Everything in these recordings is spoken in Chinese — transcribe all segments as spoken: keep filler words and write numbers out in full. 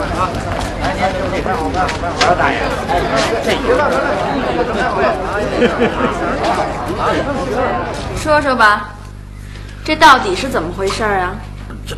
说说吧，这到底是怎么回事啊？这，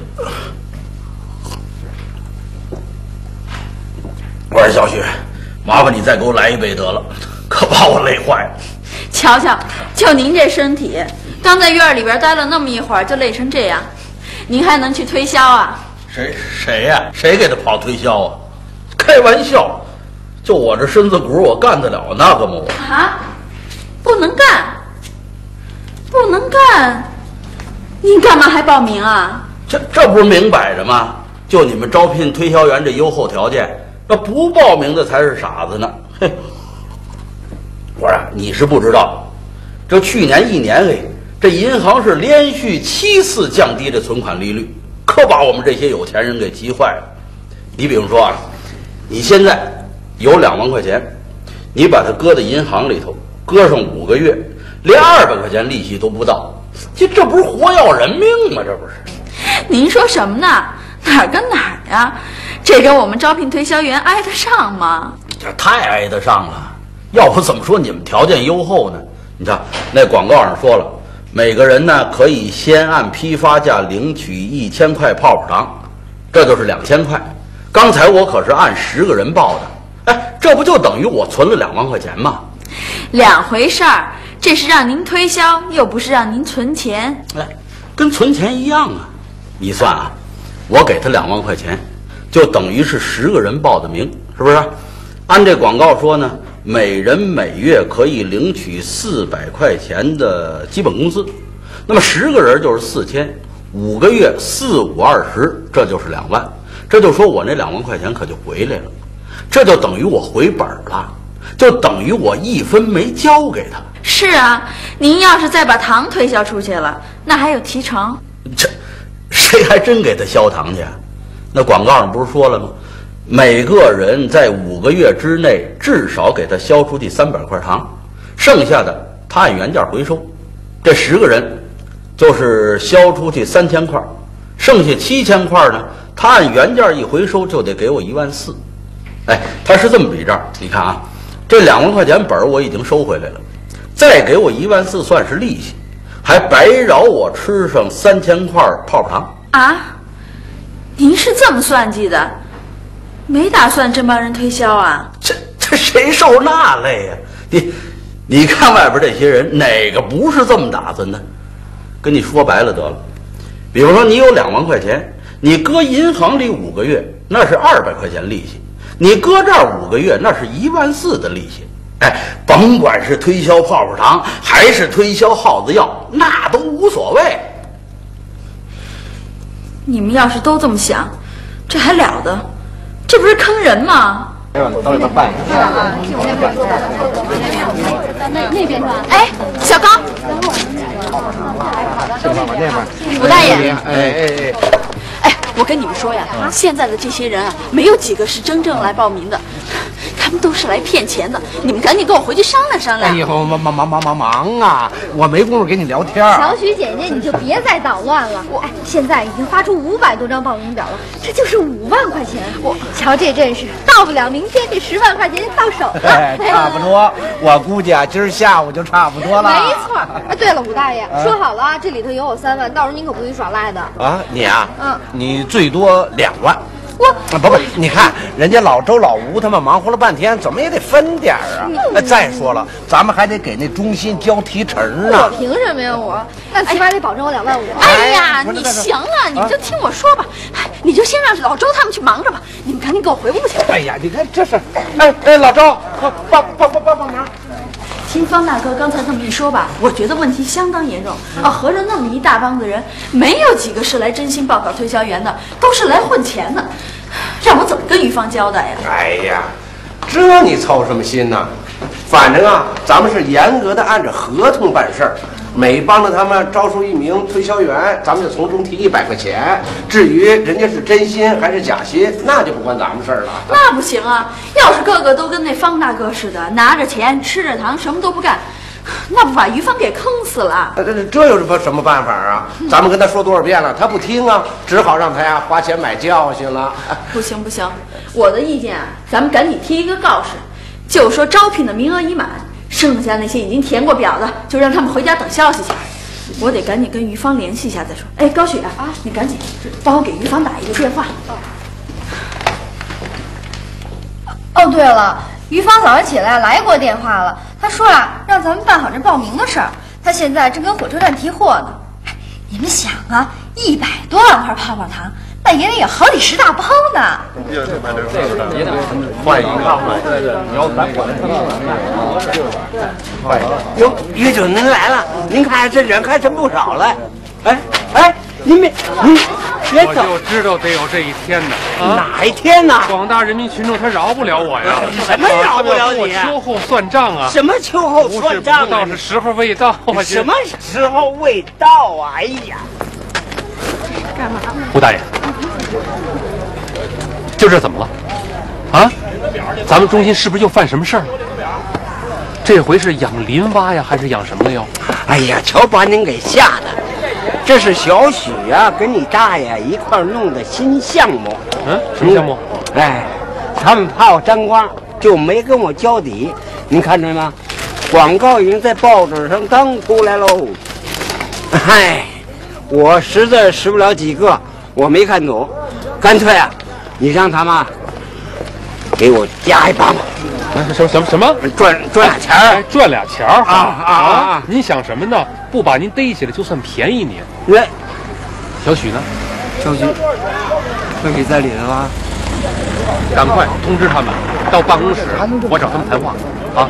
我说小雪，麻烦你再给我来一杯得了，可把我累坏了。 瞧瞧，就您这身体，刚在院里边待了那么一会儿，就累成这样，您还能去推销啊？ 谁谁呀、啊？谁给他跑推销啊？开玩笑，就我这身子骨，我干得了那个吗？我啊，不能干，不能干，您干嘛还报名啊？ 这这不是明摆着吗？就你们招聘推销员这优厚条件，那不报名的才是傻子呢。嘿，我说你是不知道，这去年一年嘿，这银行是连续七次降低这存款利率，可把我们这些有钱人给急坏了。你比如说啊，你现在有两万块钱，你把它搁在银行里头，搁上五个月，连二百块钱利息都不到，这这不是活要人命吗？这不是？ 您说什么呢？哪儿跟哪儿呀？这跟我们招聘推销员挨得上吗？ 这太挨得上了，要不怎么说你们条件优厚呢？你看那广告上说了，每个人呢可以先按批发价领取一千块泡泡糖，这就是两千块。刚才我可是按十个人报的，哎，这不就等于我存了两万块钱吗？ 两回事儿，这是让您推销，又不是让您存钱。 哎，跟存钱一样啊。你算啊，我给他两万块钱，就等于是十个人报的名，是不是？按这广告说呢，每人每月可以领取四百块钱的基本工资，那么十个人就是四千，五个月四五二十，这就是两万。这就说我那两万块钱可就回来了，这就等于我回本了，就等于我一分没交给他。 是啊，您要是再把糖推销出去了，那还有提成。 这谁还真给他销糖去？那广告上不是说了吗？每个人在五个月之内至少给他销出去三百块糖，剩下的他按原价回收。这十个人就是销出去三千块，剩下七千块呢，他按原价一回收就得给我一万四。哎，他是这么笔账，你看啊，这两万块钱本我已经收回来了，再给我一万四算是利息，还白饶我吃上三千块泡泡糖啊！您是这么算计的，没打算真帮人推销啊？ 这这谁受那累呀、啊？你你看外边这些人，哪个不是这么打算的？跟你说白了得了，比如说你有两万块钱，你搁银行里五个月，那是二百块钱利息；你搁这儿五个月，那是一万四的利息。哎，甭管是推销泡泡糖还是推销耗子药，那都无所谓。 你们要是都这么想，这还了得？这不是坑人吗？ 哎，我到里边办一下。 那那边是吧？哎，小高， 这边往那边。 吴大爷， 哎哎哎。 哎，我跟你们说呀，现在的这些人啊，没有几个是真正来报名的，他们都是来骗钱的。你们赶紧跟我回去商量商量。 哎呦，忙忙忙忙忙忙啊！我没工夫跟你聊天。 小许姐姐，你就别再捣乱了。我、哎、现在已经发出五百多张报名表了，这就是五万块钱。我瞧这阵势，到不了明天这十万块钱就到手了。 哎，差不多，我估计啊，今儿下午就差不多了。 没错。哎，对了，武大爷，啊、说好了，这里头有我三万，到时候您可不许耍赖的。 啊，你啊， 嗯， 你最多两万。 我啊，不不，你看人家老周老吴他们忙活了半天，怎么也得分点儿啊。那再说了，咱们还得给那中心交提成呢。 我凭什么呀？我那起码得保证我两万五。 哎呀，你行了，你就听我说吧。哎，你就先让老周他们去忙着吧，你们赶紧给我回屋去。 哎呀，你看这是，哎哎，老周，帮帮帮帮帮忙。 听方大哥刚才这么一说吧，我觉得问题相当严重啊！合着那么一大帮子人，没有几个是来真心报考推销员的，都是来混钱的，让我怎么跟玉芳交代呀？ 哎呀，这你操什么心呢？反正啊，咱们是严格的按照合同办事儿。每帮着他们招收一名推销员，咱们就从中提一百块钱。至于人家是真心还是假心，那就不关咱们事儿了。 那不行啊！要是个个都跟那方大哥似的，拿着钱吃着糖，什么都不干， 那不把于芳给坑死了？ 这这这有什么什么办法啊？咱们跟他说多少遍了，他不听啊，只好让他呀花钱买教训了。 不行不行，我的意见啊，咱们赶紧贴一个告示，就说招聘的名额已满，剩下那些已经填过表的，就让他们回家等消息去。我得赶紧跟于芳联系一下再说。哎，高雪啊，你赶紧帮我给于芳打一个电话。 哦，对了，于芳早上起来来过电话了，她说啊，让咱们办好这报名的事儿。她现在正跟火车站提货呢。哎，你们想啊，一百多万块泡泡糖，那也得有好几十大包呢。 换一个，对对，你要咱管换一个。 哟，于主您来了，您看这人还真不少了。哎哎，您别您别走， 我就知道得有这一天呢。啊， 哪一天呢？ 广大人民群众他饶不了我呀！ 什么饶不了你？ 我秋后算账啊！ 什么秋后算账啊？ 不是不到，是时候未到啊！ 什么时候未到啊？哎呀！ 干嘛？ 胡大爷，就这怎么了？啊？咱们中心是不是又犯什么事儿了？这回是养林蛙呀，还是养什么的哟？ 哎呀，瞧把您给吓的！这是小许啊，跟你大爷一块弄的新项目。 嗯，什么项目？ 哎，他们怕我沾光，就没跟我交底。您看着吗？广告已经在报纸上登出来喽。嗨，我实在识不了几个，我没看懂，干脆啊，你让他们给我加一把吧。 什么什么什么？ 赚赚俩钱儿、 哎，赚俩钱儿啊啊啊！ 您想什么呢？不把您逮起来，就算便宜您。 那小许呢？ 小许，小许在里头啊。 赶快通知他们到办公室，我找他们谈话啊！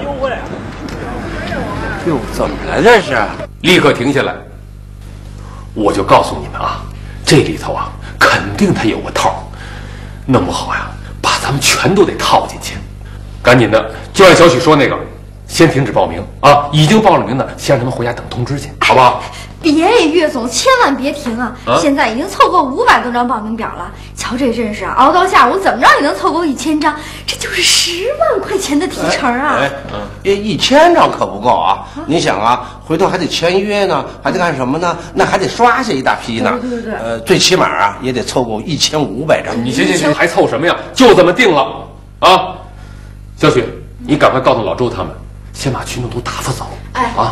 哟，怎么了这是？ 立刻停下来！我就告诉你们啊，这里头啊，肯定他有个套，弄不好呀，把咱们全都得套进去。赶紧的，就按小许说那个，先停止报名啊！已经报了名的，先让他们回家等通知去，好不好？ 别，岳总，千万别停啊！啊现在已经凑够五百多张报名表了。瞧这阵势啊，熬到下午怎么着也能凑够一千张，这就是十万块钱的提成啊！ 哎，嗯，一千张可不够啊！你想啊，回头还得签约呢，还得干什么呢？那还得刷下一大批呢。 对对对。 呃，最起码啊，也得凑够一千五百张。 你行行行，还凑什么呀？就这么定了啊！小许，你赶快告诉老周他们，先把群众都打发走。 哎啊！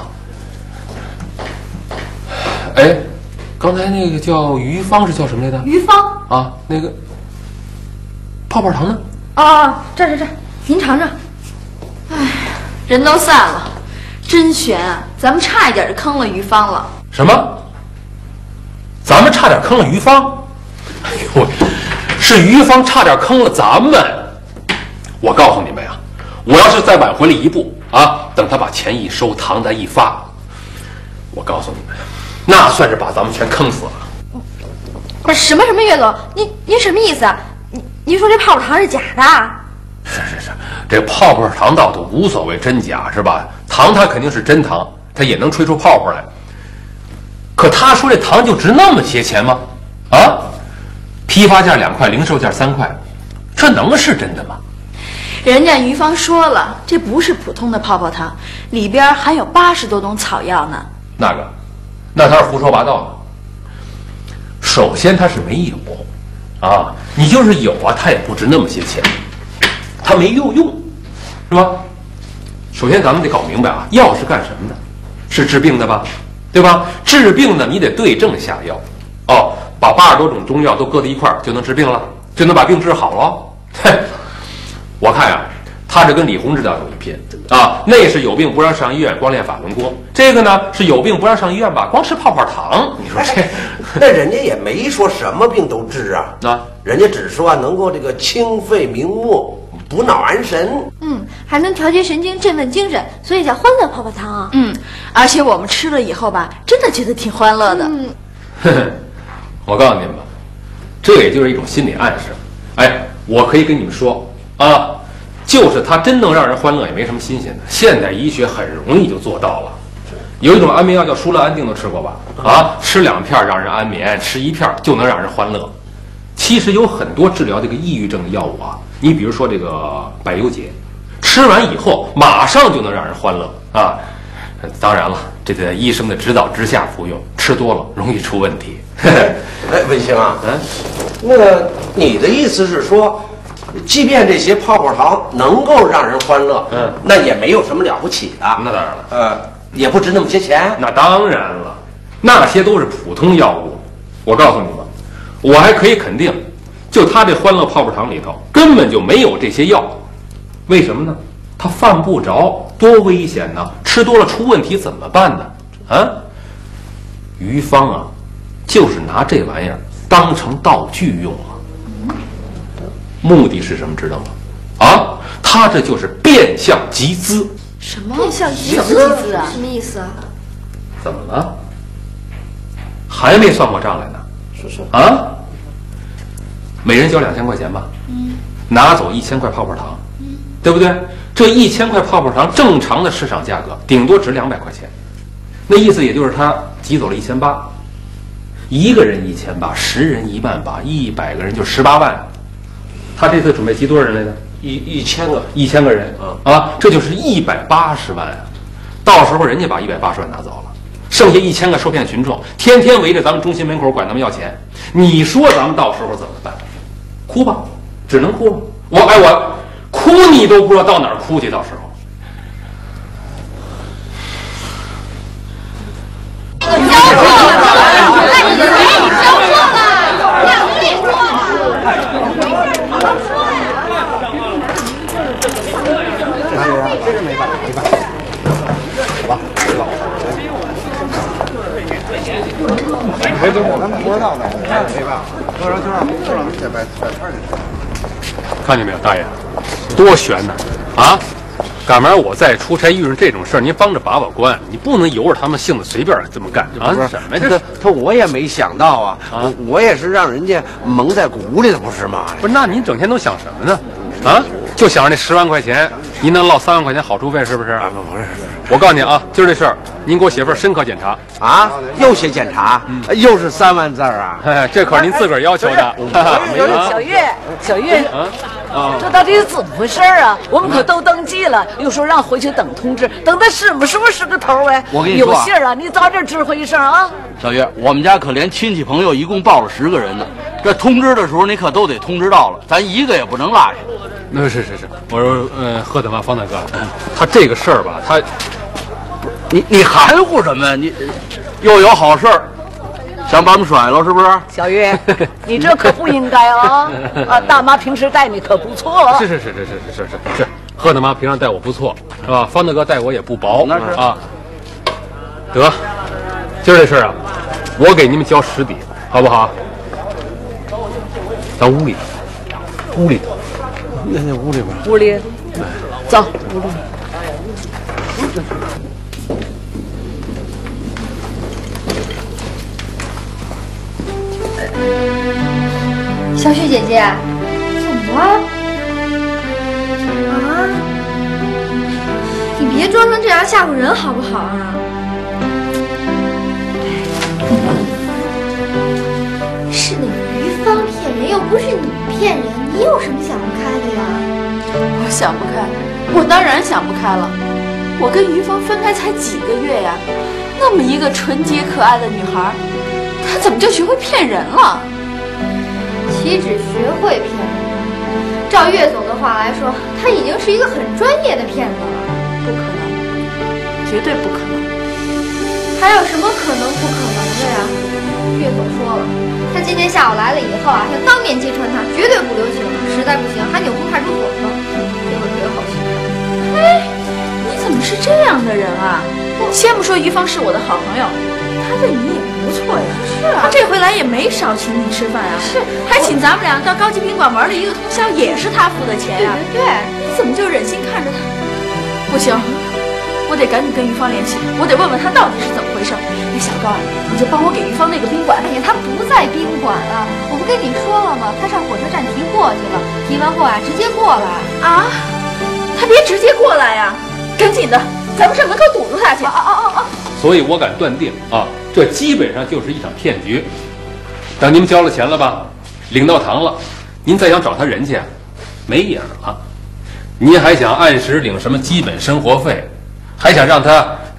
哎，刚才那个叫于芳是叫什么来着？ 于芳啊，那个泡泡糖呢？ 啊，这这这，您尝尝。 哎，人都散了，真悬啊！咱们差一点就坑了于芳了。 什么？咱们差点坑了于芳？哎呦，是于芳差点坑了咱们。我告诉你们呀，我要是再晚回来一步啊，等他把钱一收，糖再一发，我告诉你们，那算是把咱们全坑死了。 不是什么什么，岳总，您您什么意思啊？您您说这泡泡糖是假的？ 是是是，这泡泡糖倒都无所谓真假是吧？糖它肯定是真糖，它也能吹出泡泡来。可他说这糖就值那么些钱吗？啊，批发价两块，零售价三块，这能是真的吗？ 人家于芳说了，这不是普通的泡泡糖，里边含有八十多种草药呢。 那个，那他是胡说八道呢。首先他是没有，啊，你就是有啊，他也不值那么些钱，他没有用，是吧？首先咱们得搞明白啊，药是干什么的？是治病的吧？对吧？治病呢，你得对症下药。哦，把八十多种中药都搁在一块儿就能治病了，就能把病治好了。嘿。我看呀、啊，他这跟李洪志倒有一拼啊，那是有病不让上医院，光练法轮功；这个呢是有病不让上医院吧，光吃泡泡糖。你说这， 哎、那人家也没说什么病都治啊，啊，人家只说啊能够这个清肺明目、补脑安神， 嗯，还能调节神经、振奋精神，所以叫欢乐泡泡糖啊。 嗯，而且我们吃了以后吧，真的觉得挺欢乐的。 嗯， 呵呵，我告诉你们吧，这也就是一种心理暗示。哎，我可以跟你们说。啊，就是它真能让人欢乐，也没什么新鲜的。现代医学很容易就做到了。有一种安眠药叫舒乐安定，都吃过吧？啊，吃两片让人安眠，吃一片就能让人欢乐。其实有很多治疗这个抑郁症的药物啊，你比如说这个百忧解，吃完以后马上就能让人欢乐啊。 当然了，这得在医生的指导之下服用，吃多了容易出问题。 哎，文兴啊，嗯，那你的意思是说，即便这些泡泡糖能够让人欢乐，嗯，那也没有什么了不起的。 那当然了， 呃，也不值那么些钱。 那当然了，那些都是普通药物。我告诉你们，我还可以肯定，就他这欢乐泡泡糖里头根本就没有这些药。为什么呢？他犯不着，多危险呢！吃多了出问题怎么办呢？啊，于芳啊，就是拿这玩意儿当成道具用了。目的是什么？知道吗？啊，他这就是变相集资。 什么变相集资？ 什么集资啊？ 什么意思啊？ 怎么了？还没算过账来呢？ 说说啊，每人交两千块钱吧。嗯，拿走一千块泡泡糖。嗯，对不对？这一千块泡泡糖，正常的市场价格顶多值两百块钱，那意思也就是他集走了一千八，一个人一千八，十人一万八，一百个人就十八万。他这次准备集多少人来着？ 一一千个， 一千个人。嗯啊，这就是一百八十万啊！到时候人家把一百八十万拿走了，剩下一千个受骗群众天天围着咱们中心门口管他们要钱，你说咱们到时候怎么办？哭吧，只能哭了。我哎我。哭你都不知道到哪儿哭去，到时候。 交错了，哎，你交错了，两个也错了。 这个没办法，没办法。走吧，走吧。没多少，咱们不知道呢，没办法，多少就让就让再摆摆摊去。 看见没有，大爷，多悬呐！啊，赶明儿我再出差遇上这种事儿，您帮着把把关，你不能由着他们性子随便这么干啊！什么呀？这他我也没想到啊，啊我也是让人家蒙在鼓里的，不是吗？ 不是，那您整天都想什么呢？啊，就想着那十万块钱，您能落三万块钱好处费，是不是？啊， 不不是。 我告诉你啊，今儿这事儿，您给我写份深刻检查啊，又写检查，嗯、又是三万字啊！ 哎，这可是您自个儿要求的。 小月，小月，啊啊，这到底是怎么回事啊？我们可都登记了，又说让回去等通知，等的什么时候是个头哎？ 我跟你说、啊， 有信儿啊，你早点知会一声啊！ 小月，我们家可连亲戚朋友一共报了十个人呢，这通知的时候你可都得通知到了，咱一个也不能落下。 那是是是，我说，呃，贺大妈、方大哥，他这个事儿吧，他。 你你含糊什么呀？你又有好事儿，想把我们甩了是不是？ 小月，你这可不应该啊！啊，大妈平时待你可不错。 是是是是是是是是是，贺大妈平常待我不错，是吧？方大哥待我也不薄， 那是啊。得，今儿这事儿啊，我给你们交实底，好不好？到屋里，屋里头， 那那屋里边， 屋里，走，屋里。 小雪姐姐，怎么了？啊！你别装成这样吓唬人好不好啊？是那于芳骗人，又不是你骗人，你有什么想不开的呀？ 我想不开，我当然想不开了。我跟于芳分开才几个月呀，那么一个纯洁可爱的女孩，她怎么就学会骗人了？ 岂止学会骗人，照岳总的话来说，他已经是一个很专业的骗子了。 不可能，绝对不可能。 还有什么可能不可能的呀？岳总说了，他今天下午来了以后啊，要当面揭穿他，绝对不留情。实在不行，还扭送派出所呢。这回可有好戏看。 哎，你怎么是这样的人啊？先不说于芳是我的好朋友，他对你也不错呀。是啊，他这回来也没少请你吃饭啊。是，还请咱们俩到高级宾馆玩了一个通宵，也是他付的钱呀。 对对对， 你怎么就忍心看着他？不行，我得赶紧跟于芳联系，我得问问他到底是怎么回事。哎，小高啊，你就帮我给于芳那个宾馆。 哎呀，他不在宾馆啊，我不跟你说了吗？他上火车站提货去了，提完货啊直接过来。 啊？他别直接过来呀，赶紧的，咱们上门口堵住他去。 啊啊啊啊！ 所以我敢断定啊，这基本上就是一场骗局。等您们交了钱了吧，领到糖了，您再想找他人去，没影了。您还想按时领什么基本生活费，还想让他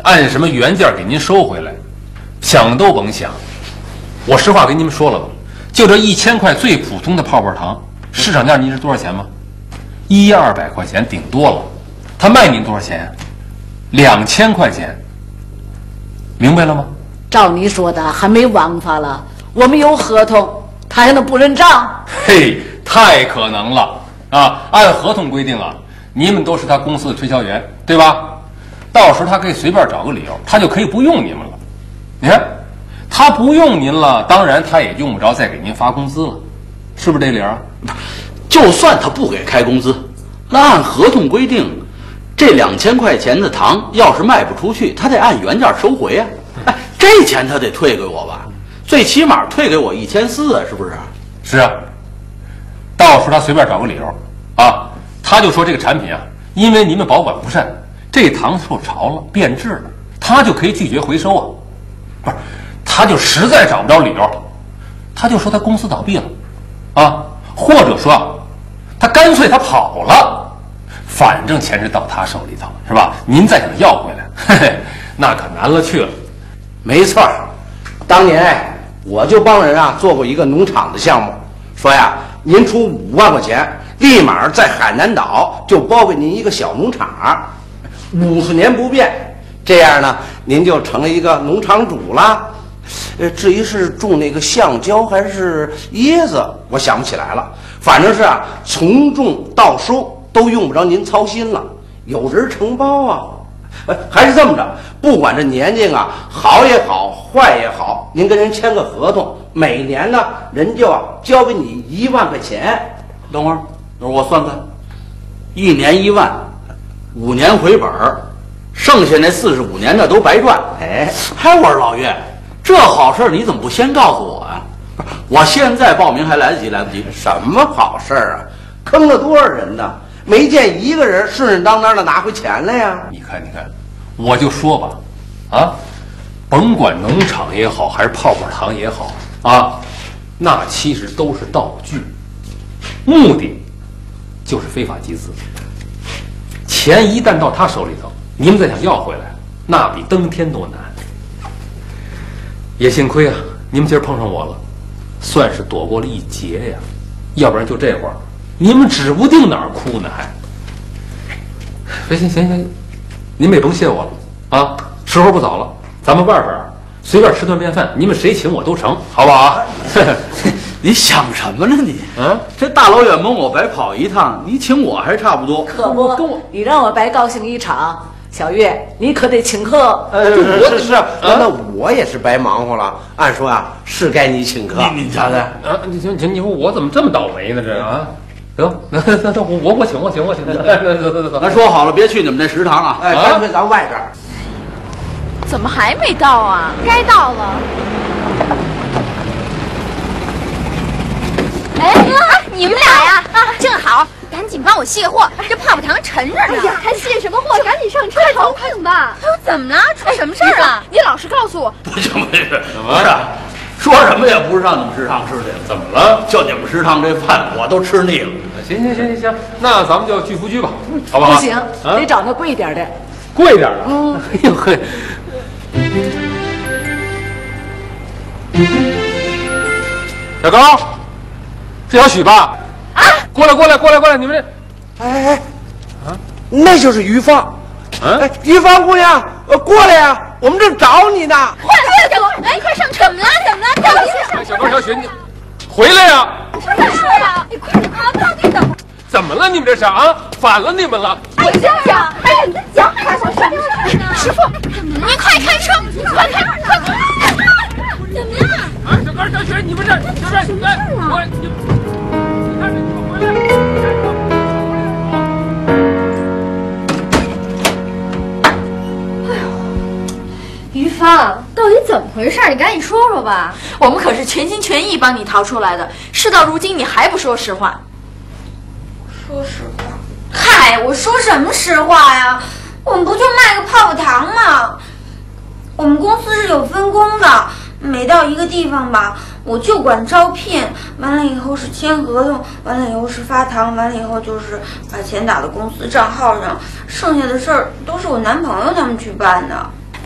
按什么原价给您收回来，想都甭想。我实话跟你们说了吧，就这一千块最普通的泡泡糖，市场价您是多少钱吗？一二百块钱顶多了。他卖您多少钱？两千块钱。明白了吗？ 照你说的，还没王法了。我们有合同，他还能不认账？ 嘿，太可能了啊！按合同规定啊，你们都是他公司的推销员，对吧？到时候他可以随便找个理由，他就可以不用你们了。你看，他不用您了，当然他也用不着再给您发工资了，是不是这理啊？ 就算他不给开工资，那按合同规定，这两千块钱的糖要是卖不出去，他得按原价收回啊。哎，这钱他得退给我吧？最起码退给我一千四啊，是不是？ 是啊。到时候他随便找个理由啊，他就说这个产品啊，因为你们保管不善，这糖受潮了变质了，他就可以拒绝回收啊。不是，他就实在找不着理由，他就说他公司倒闭了啊，或者说啊，他干脆他跑了，反正钱是到他手里头，是吧？您再想要回来，嘿嘿，那可难了去了。 没错，当年我就帮人啊做过一个农场的项目，说呀，您出五万块钱，立马在海南岛就包给您一个小农场，五十年不变。这样呢，您就成了一个农场主了。呃，至于是种那个橡胶还是椰子，我想不起来了。反正是啊，从种到收都用不着您操心了，有人承包啊。呃，还是这么着，不管这年纪啊好也好，坏也好，您跟人签个合同，每年呢人就要交给你一万块钱。 等会儿，等会儿我算算，一年一万，五年回本儿，剩下那四十五年的都白赚。哎，嗨，我说老岳，这好事你怎么不先告诉我呀？不是，我现在报名还来得及，来不及？ 什么好事儿啊？坑了多少人呢？没见一个人顺顺当当的拿回钱来呀！ 你看，你看，我就说吧，啊，甭管农场也好，还是泡泡糖也好啊，那其实都是道具，目的就是非法集资。钱一旦到他手里头，你们再想要回来，那比登天都难。也幸亏啊，你们今儿碰上我了，算是躲过了一劫呀，要不然就这会儿。你们指不定哪儿哭呢，还。行行行行，你们也甭谢我了啊！时候不早了，咱们外边随便吃顿便饭，你们谁请我都成，好不好？ 你想什么呢你？ 啊， 这大老远蒙我白跑一趟，你请我还差不多。 可不，跟我你让我白高兴一场。小月，你可得请客。 呃，是是，那我也是白忙活了。按说啊，是该你请客。 你你瞧瞧啊，你行行，你说我怎么这么倒霉呢？这啊。行，那那那我我请我请我请，走走走走。 咱说好了，别去你们那食堂啊！ 哎，干脆咱外边。 怎么还没到啊？ 该到了。 哎，你们俩呀，啊，正好，赶紧帮我卸货，这泡泡糖沉着呢。 哎呀，还卸什么货？赶紧上车，逃快吧！ 哎呦，怎么了？出什么事儿了？ 你老实告诉我。 不行不行，不是，说什么也不是上你们食堂吃的。 怎么了？ 就你们食堂这饭，我都吃腻了。 行行行行行，那咱们就去福居吧，好不好？ 不行，得找那贵一点的。 贵点的。嗯。哎呦嘿。小高，这小许吧？啊！过来过来过来过来，你们这， 哎哎，啊，那就是于芳。嗯，哎，于芳姑娘，呃，过来呀，我们正找你呢。 快快点，哎，快上车！怎么了？怎么了？到底是什么？ 小高、小许，你回来呀！ 什么事啊？你快点，快到底怎么？ 怎么了？你们这是啊？反了你们了！ 我这样，哎，你讲发生什么事呢？师傅，你快开车，快开，快快！怎么样？ 啊，小高、小许，你们这，小边，来，我你，你看这，你们回来。 于芳，到底怎么回事？你赶紧说说吧。 我们可是全心全意帮你逃出来的，事到如今你还不说实话。 说实话？嗨，我说什么实话呀？我们不就卖个泡泡糖吗？我们公司是有分工的，每到一个地方吧，我就管招聘，完了以后是签合同，完了以后是发糖，完了以后就是把钱打到公司账号上，剩下的事儿都是我男朋友他们去办的。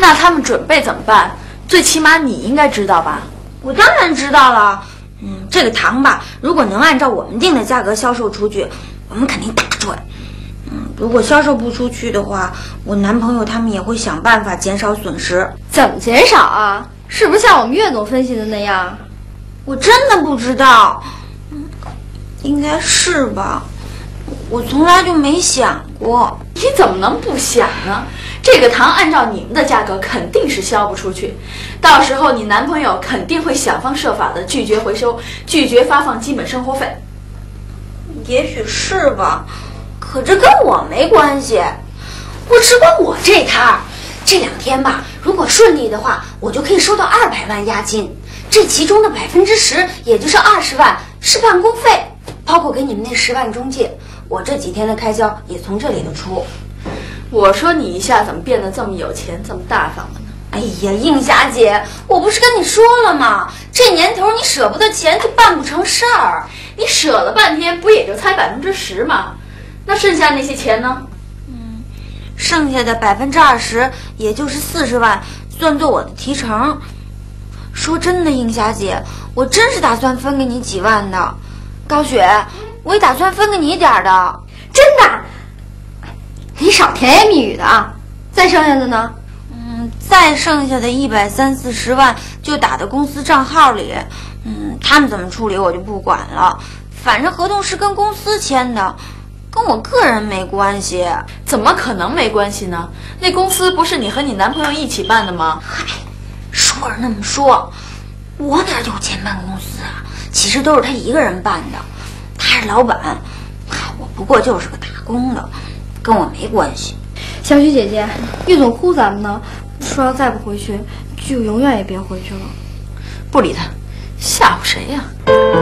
那他们准备怎么办？最起码你应该知道吧？ 我当然知道了。嗯，这个糖吧，如果能按照我们定的价格销售出去，我们肯定大赚。嗯，如果销售不出去的话，我男朋友他们也会想办法减少损失。 怎么减少啊？是不是像我们岳总分析的那样？ 我真的不知道。嗯，应该是吧。我从来就没想过。 你怎么能不想呢？这个糖按照你们的价格肯定是销不出去，到时候你男朋友肯定会想方设法的拒绝回收，拒绝发放基本生活费。 也许是吧，可这跟我没关系， 我只管我这摊儿。这两天吧，如果顺利的话，我就可以收到二百万押金，这其中的百分之十，也就是二十万是办公费，包括给你们那十万中介，我这几天的开销也从这里头出。 我说你一下怎么变得这么有钱，这么大方了呢？ 哎呀，映霞姐，我不是跟你说了吗？这年头你舍不得钱就办不成事儿。 你舍了半天，不也就才百分之十吗？那剩下那些钱呢？ 嗯，剩下的百分之二十，也就是四十万，算作我的提成。说真的，映霞姐，我真是打算分给你几万的。高雪，我也打算分给你点儿的。 真的？你少甜言蜜语的啊！再剩下的呢？ 嗯，再剩下的一百三四十万就打到公司账号里。嗯，他们怎么处理我就不管了，反正合同是跟公司签的，跟我个人没关系。 怎么可能没关系呢？那公司不是你和你男朋友一起办的吗？ 嗨，说是那么说，我哪有钱办公司啊？其实都是他一个人办的，他是老板，我不过就是个打工的，跟我没关系。 小雪姐姐，岳总呼咱们呢，说要再不回去，就永远也别回去了。 不理他，吓唬谁呀？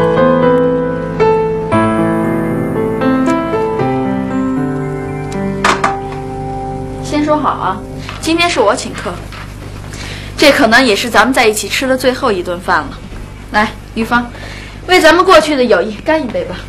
先说好啊，今天是我请客，这可能也是咱们在一起吃的最后一顿饭了。来，玉芳，为咱们过去的友谊干一杯吧。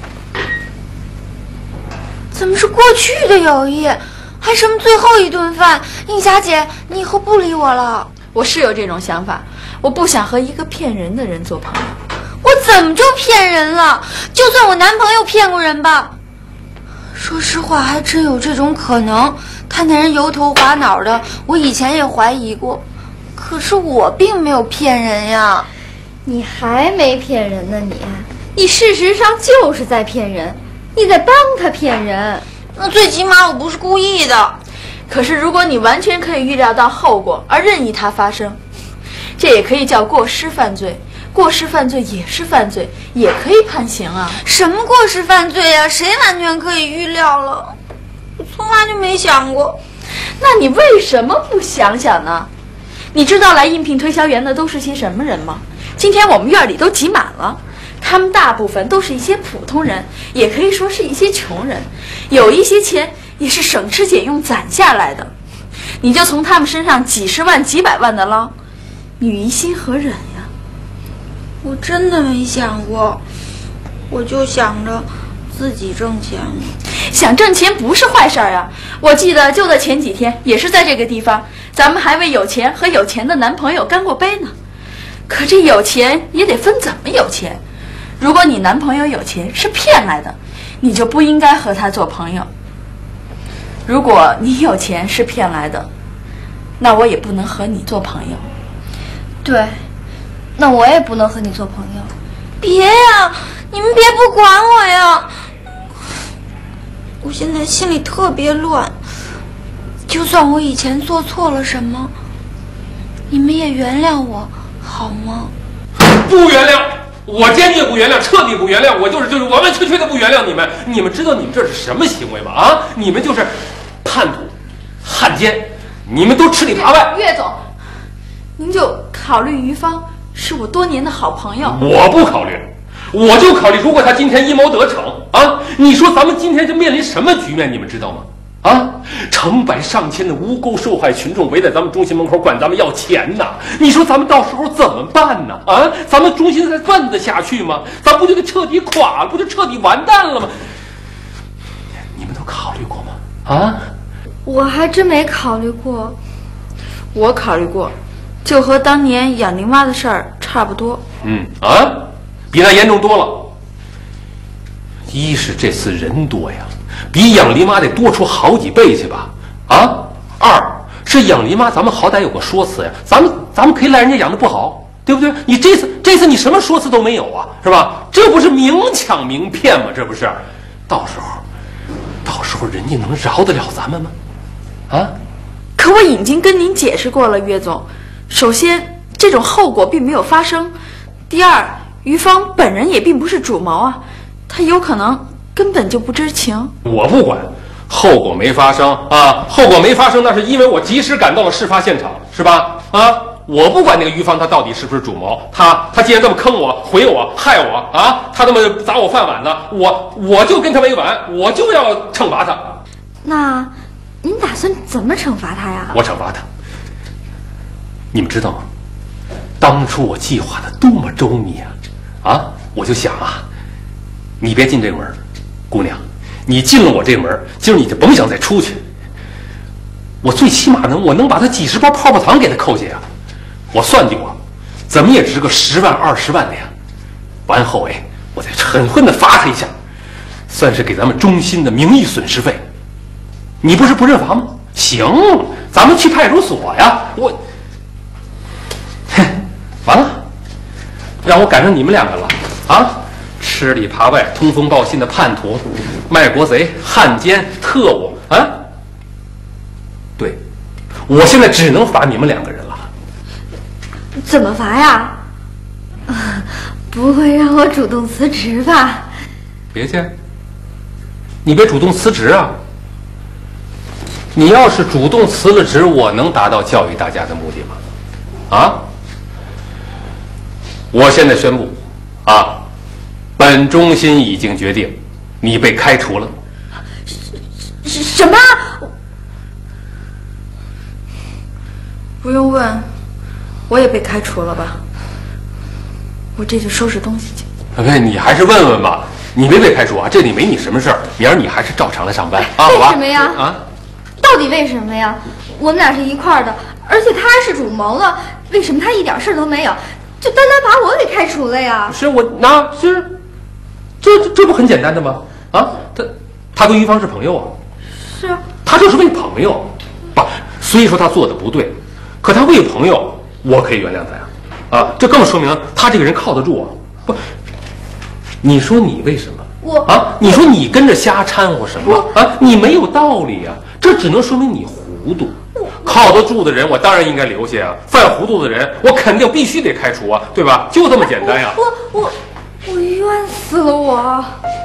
怎么是过去的友谊？还什么最后一顿饭？映霞姐，你以后不理我了。 我是有这种想法，我不想和一个骗人的人做朋友。 我怎么就骗人了？就算我男朋友骗过人吧。说实话，还真有这种可能。他那人油头滑脑的，我以前也怀疑过。可是我并没有骗人呀。 你还没骗人呢，你，你事实上就是在骗人，你在帮他骗人。 那最起码我不是故意的。 可是如果你完全可以预料到后果而任意它发生，这也可以叫过失犯罪。过失犯罪也是犯罪，也可以判刑啊。 什么过失犯罪啊？谁完全可以预料了？我从来就没想过。 那你为什么不想想呢？你知道来应聘推销员的都是些什么人吗？今天我们院里都挤满了，他们大部分都是一些普通人，也可以说是一些穷人，有一些钱也是省吃俭用攒下来的，你就从他们身上几十万几百万的捞，你于心何忍呀？ 我真的没想过，我就想着自己挣钱。 想挣钱不是坏事儿呀！我记得就在前几天，也是在这个地方，咱们还为有钱和有钱的男朋友干过杯呢。可这有钱也得分怎么有钱。如果你男朋友有钱是骗来的，你就不应该和他做朋友。如果你有钱是骗来的，那我也不能和你做朋友。 对，那我也不能和你做朋友。 别呀，你们别不管我呀！我现在心里特别乱，就算我以前做错了什么，你们也原谅我好吗？ 不原谅，我坚决不原谅，彻底不原谅，我就是就是完完全全的不原谅你们。你们知道你们这是什么行为吗？啊，你们就是叛徒、汉奸，你们都吃里扒外。 岳总，您就考虑于芳是我多年的好朋友。 我不考虑，我就考虑，如果他今天阴谋得逞啊，你说咱们今天就面临什么局面？你们知道吗？啊，成百上千的无辜受害群众围在咱们中心门口管咱们要钱呐！你说咱们到时候怎么办呢？啊，咱们中心还办得下去吗？咱不就得彻底垮了，不就彻底完蛋了吗？你们都考虑过吗？啊， 我还真没考虑过。 我考虑过，就和当年养林妈的事儿差不多。 嗯啊，比那严重多了。一是这次人多呀，比养林妈得多出好几倍去吧？啊，二是养林妈，咱们好歹有个说辞呀，咱们咱们可以赖人家养的不好，对不对？你这次这次你什么说辞都没有啊，是吧？这不是明抢明骗吗？这不是，到时候到时候人家能饶得了咱们吗？啊？ 可我已经跟您解释过了，岳总。首先，这种后果并没有发生；第二，于芳本人也并不是主谋啊，他有可能根本就不知情。 我不管，后果没发生啊，后果没发生，那是因为我及时赶到了事发现场，是吧？啊，我不管那个于芳他到底是不是主谋，他他既然这么坑我、毁我、害我啊，他这么砸我饭碗呢，我我就跟他没完，我就要惩罚他。 那您打算怎么惩罚他呀？ 我惩罚他。你们知道吗？当初我计划的多么周密啊！啊，我就想啊，你别进这个门，姑娘，你进了我这个门，今儿你就甭想再出去。我最起码能，我能把他几十包泡泡糖给他扣下呀。我算计过，怎么也值个十万二十万的呀。完后哎，我再狠狠的罚他一下，算是给咱们中心的名誉损失费。你不是不认罚吗？行，咱们去派出所呀。我。完了，让我赶上你们两个了啊！吃里扒外、通风报信的叛徒、卖国贼、汉奸、特务啊！对，我现在只能罚你们两个人了。 怎么罚呀？不会让我主动辞职吧？ 别去，你别主动辞职啊！你要是主动辞了职，我能达到教育大家的目的吗？啊？我现在宣布，啊，本中心已经决定，你被开除了。 什什么？ 不用问，我也被开除了吧？我这就收拾东西去。 不是，你还是问问吧。你没被开除啊？这里没你什么事儿。明儿你还是照常来上班啊？ 为什么呀？ 啊？ 到底为什么呀？我们俩是一块儿的，而且他还是主谋了，为什么他一点事儿都没有？就单单把我给开除了呀？ 是我那是，这这这不很简单的吗？啊，他他跟于芳是朋友啊。 是啊。 他就是为朋友，不，虽说他做的不对，可他为朋友，我可以原谅他呀。啊，这更说明他这个人靠得住啊。不，你说你为什么？ 我啊，你说你跟着瞎掺和什么啊？你没有道理啊，这只能说明你糊涂。靠得住的人，我当然应该留下啊；犯糊涂的人，我肯定必须得开除啊，对吧？就这么简单呀！ 我我我冤死了我！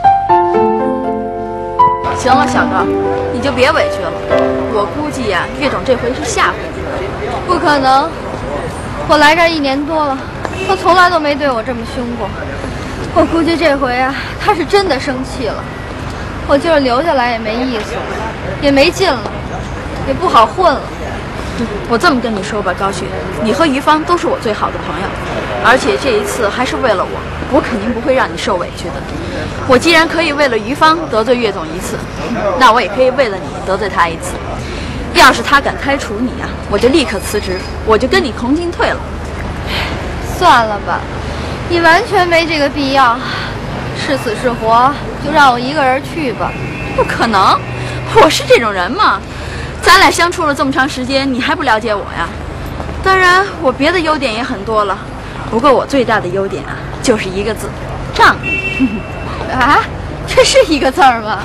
行了，小高，你就别委屈了。我估计呀、啊，岳总这回是吓唬你。 不可能，我来这儿一年多了，他从来都没对我这么凶过。我估计这回啊，他是真的生气了。我就是留下来也没意思了，也没劲了，也不好混了。 我这么跟你说吧，高旭，你和于芳都是我最好的朋友，而且这一次还是为了我，我肯定不会让你受委屈的。我既然可以为了于芳得罪岳总一次，那我也可以为了你得罪他一次。要是他敢开除你啊，我就立刻辞职，我就跟你同进退了。 算了吧，你完全没这个必要，是死是活就让我一个人去吧。 不可能，我是这种人吗？咱俩相处了这么长时间，你还不了解我呀？当然，我别的优点也很多了，不过我最大的优点啊，就是一个字，仗义。 啊，这是一个字儿吗？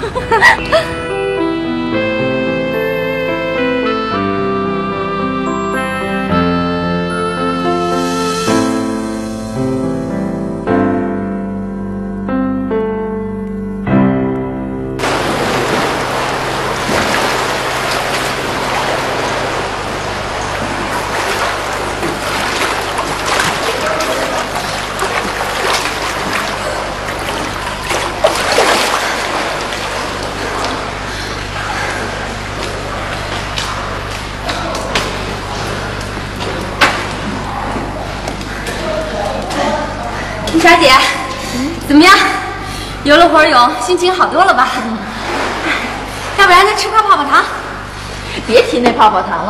小姐，怎么样？游了会儿泳，心情好多了吧？要不然咱吃块泡泡糖？ 别提那泡泡糖了，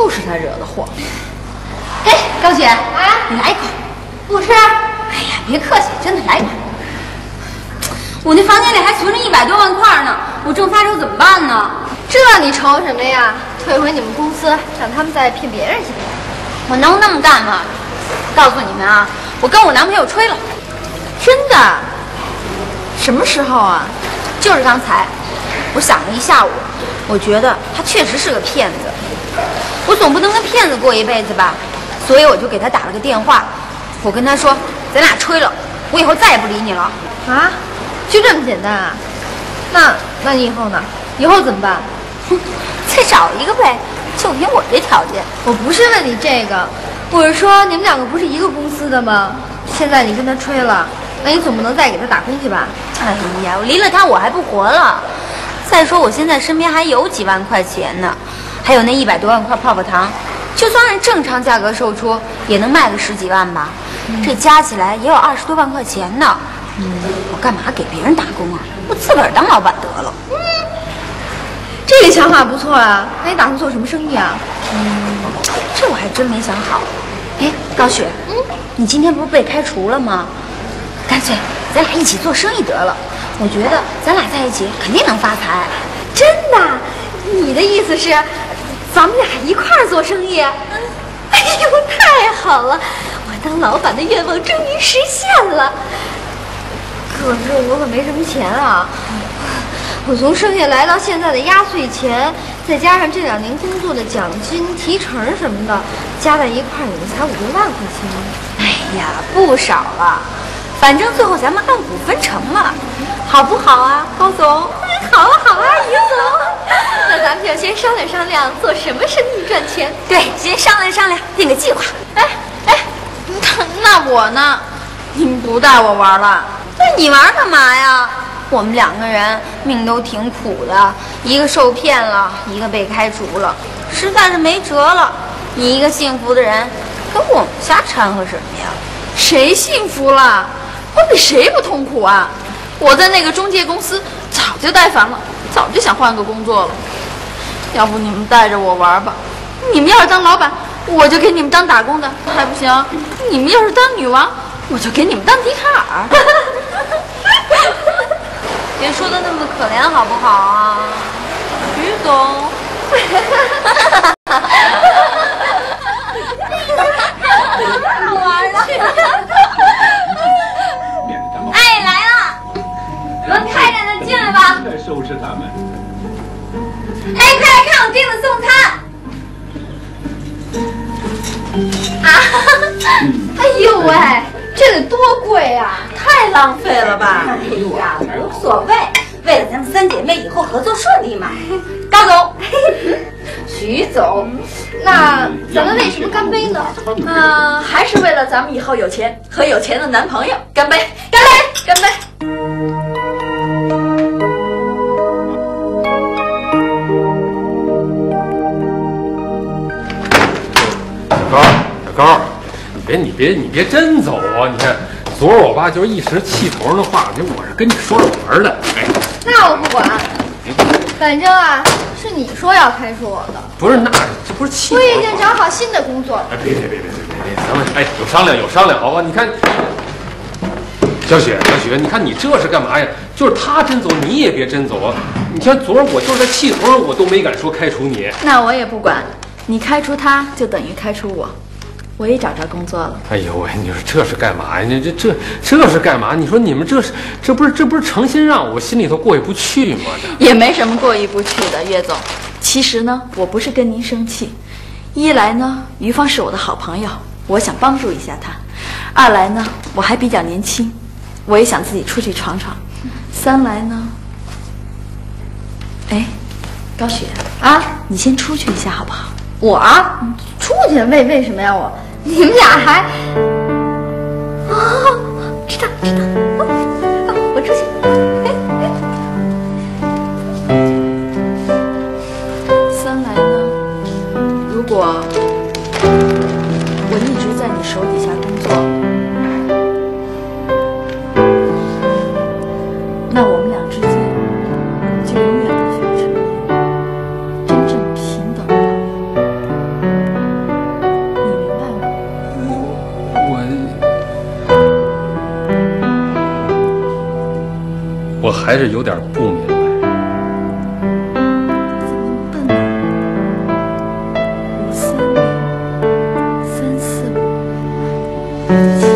都是他惹的祸。 哎，高雪啊，你来一口。不吃。哎呀，别客气，真的来一口。我那房间里还存着一百多万块呢，我正发愁怎么办呢？ 这你愁什么呀？退回你们公司，让他们再骗别人去。 我能那么干吗？告诉你们啊，我跟我男朋友吹了。 真的？什么时候啊？ 就是刚才。我想了一下午，我觉得他确实是个骗子。我总不能跟骗子过一辈子吧，所以我就给他打了个电话。我跟他说，咱俩吹了，我以后再也不理你了。 啊？就这么简单啊？那那你以后呢？以后怎么办？ 哼，再找一个呗，就凭我这条件。 我不是问你这个，我是说你们两个不是一个公司的吗？现在你跟他吹了，那你总不能再给他打工去吧？ 哎呀，我离了他我还不活了。再说我现在身边还有几万块钱呢，还有那一百多万块泡泡糖，就算按正常价格售出，也能卖个十几万吧。嗯、这加起来也有二十多万块钱呢。嗯，我干嘛给别人打工啊？我自个儿当老板得了。嗯， 这个想法不错啊。那你打算做什么生意啊？ 嗯，这我还真没想好。哎，高雪，嗯，你今天不是被开除了吗？干脆咱俩一起做生意得了。我觉得咱俩在一起肯定能发财。 真的？你的意思是，咱们俩一块儿做生意？哎呦，太好了！我当老板的愿望终于实现了。可是我可没什么钱啊！我从生下来到现在的压岁钱，再加上这两年工作的奖金、提成什么的，加在一块儿也才五六万块钱。 哎呀，不少了。反正最后咱们按股分成了，好不好啊，高总？ 好啊，好啊，于总。那咱们就先商量商量，做什么生意赚钱？ 对，先商量商量，定个计划。 哎哎，那那我呢？你们不带我玩了？ 那你玩干嘛呀？我们两个人命都挺苦的，一个受骗了，一个被开除了，实在是没辙了。你一个幸福的人，跟我们瞎掺和什么呀？ 谁幸福了？我比谁不痛苦啊！我在那个中介公司早就待烦了，早就想换个工作了。要不你们带着我玩吧？你们要是当老板，我就给你们当打工的，还不行？你们要是当女王，我就给你们当笛卡尔。 别说的那么可怜好不好啊，于总？太好玩了！哎，来了，轮开着呢，进来吧。 再收拾他们。 哎，快来看我订的送餐。啊！ 哎呦喂，这得多贵啊！ 太浪费了吧！ 哎呀，无所谓，为了咱们三姐妹以后合作顺利嘛。高总，徐总， 那咱们为什么干杯呢？ 嗯、呃，还是为了咱们以后有钱和有钱的男朋友干杯！干杯！干杯！ 小高，小高，你别你别你别真走啊！你看，昨儿我爸就是一时气头的话，就我是跟你说着玩的。哎， 那我不管，反正啊，是你说要开除我的。 不是，那这不是气头。 我已经找好新的工作了。 哎，别别别别别别别，咱们哎有商量有商量，好吧？你看，小雪小雪，你看你这是干嘛呀？就是他真走，你也别真走啊！你看昨儿我就是在气头，我都没敢说开除你。 那我也不管，你开除他就等于开除我。我也找着工作了。 哎呦喂，你说这是干嘛呀？你这这这是干嘛？你说你们这是这不是这不是诚心让我心里头过意不去吗？ 也没什么过意不去的，岳总。其实呢，我不是跟您生气。一来呢，于芳是我的好朋友，我想帮助一下她；二来呢，我还比较年轻，我也想自己出去闯闯；三来呢，哎，高雪啊，你先出去一下好不好？ 我啊，出去为为什么呀？我你们俩还啊？知道知道，啊、我出去。 三来呢？如果我一直在你手底下工作，那我们俩之间就永远无法成为真正平等的朋友。 还是有点不明白。 笨呢？五三零三四五七。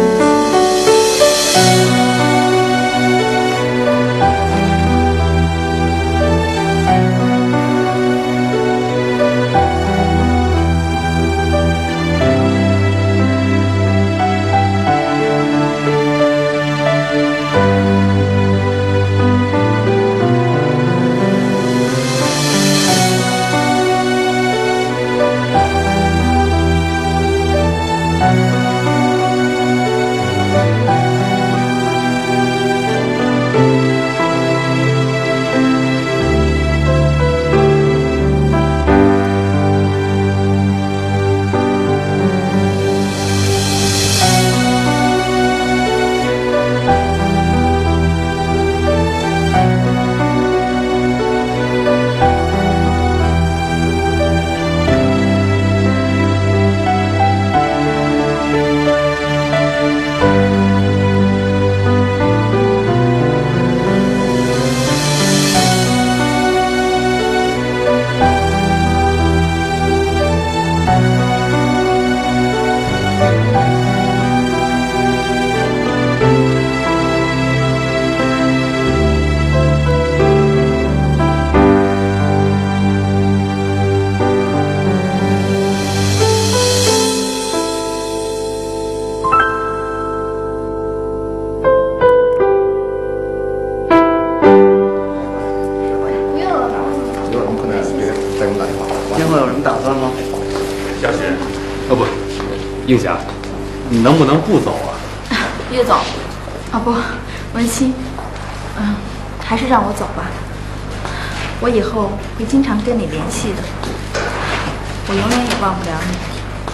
映霞，你能不能不走啊？ 岳总，啊不，文心，嗯，还是让我走吧。我以后会经常跟你联系的，我永远也忘不了你。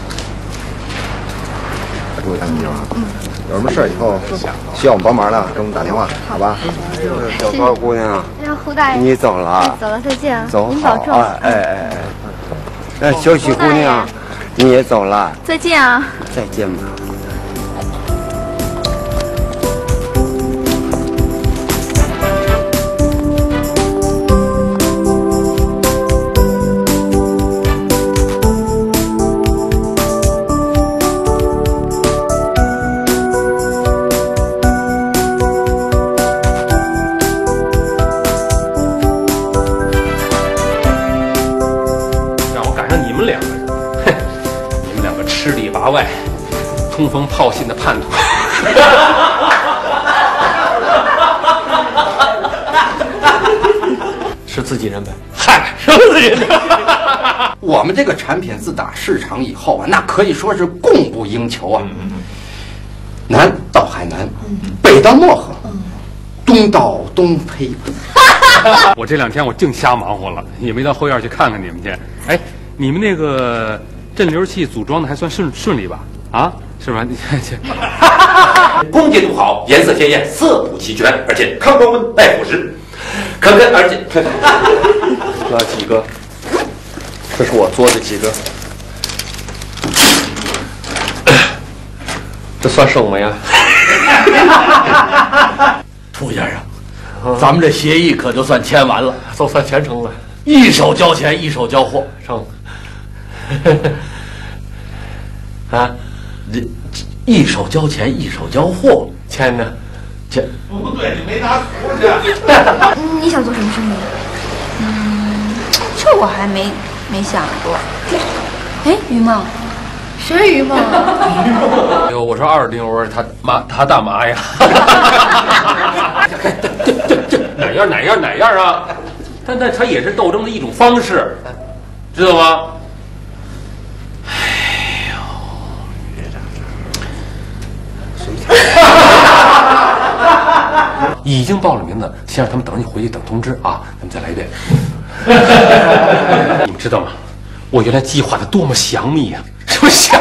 诸位大朋友啊，嗯，有什么事以后需要我们帮忙的，给我们打电话，好吧？ 小高姑娘， 哎呀，胡大爷， 你走了， 走了，再见啊， 走您保重。 哎哎哎哎，那小许姑娘，你也走了， 再见啊！ 再见吧。 拔外，冲锋炮信的叛徒。是自己人呗？ 嗨，什么自己人？我们这个产品自打市场以后啊，那可以说是供不应求啊。南到海南，北到漠河，东到东呸。 我这两天我净瞎忙活了，也没到后院去看看你们去。哎，你们那个镇流器组装的还算顺顺利吧？啊，是吧？你去。 光洁度好，颜色鲜艳，色谱齐全，而且抗光温、耐腐蚀，可可而且。 那几个，这是我做的几个， 这算什么呀？ 涂先生，咱们这协议可就算签完了， 都算签成了， 一手交钱一手交货， 成。啊， 这一手交钱一手交货， 签呢？ 签不对，你没拿图去。 你想做什么生意？嗯，这我还没没想过。哎，于梦，谁是于梦啊？ 哎呦，我说二丁，我说他妈他大妈呀！ 这这这哪样哪样哪样啊？但但他也是斗争的一种方式，知道吗？哎呦，已经报了名的，先让他们等你回去等通知啊，咱们再来一遍。你们知道吗？我原来计划的多么详密呀、啊，什么详？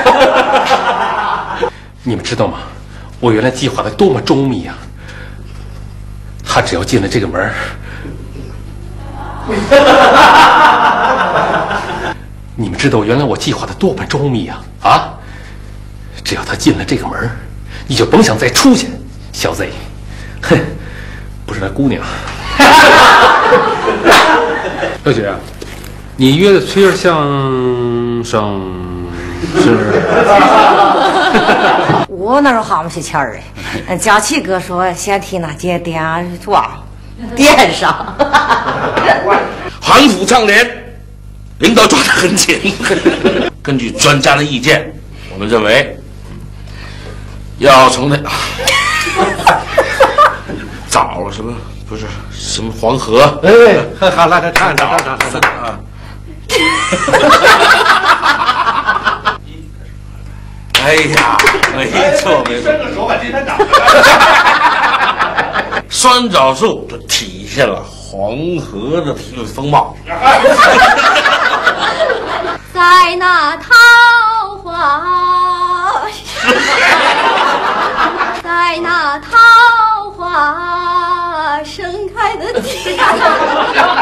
你们知道吗？我原来计划的多么周密呀、啊！他只要进了这个门儿，你们知道原来我计划的多么周密呀、啊！啊，只要他进了这个门儿，你就甭想再出去，小贼！哼，不是那姑娘。 小雪，你约的崔儿相声是？ 我哪有好么些钱儿哎？佳琪哥说先替那姐点妆，点上。 韩府倡廉，领导抓得很紧。根据专家的意见，我们认为要从那找什么不是什么黄河？ 哎，好了，看看看看看啊！ 哎呀，没错没错， 伸个手把金山掌。 酸枣树就体现了黄河的风貌。 在那桃花，在那桃花盛开的地方。